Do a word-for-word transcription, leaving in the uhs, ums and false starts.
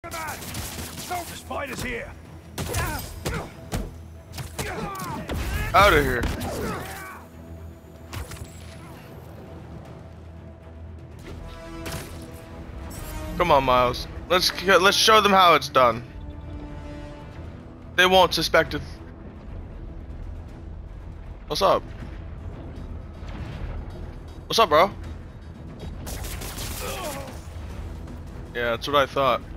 The spider's here. Out of here. Come on, Miles. Let's let's show them how it's done. They won't suspect it. What's up? What's up, bro? Yeah, that's what I thought.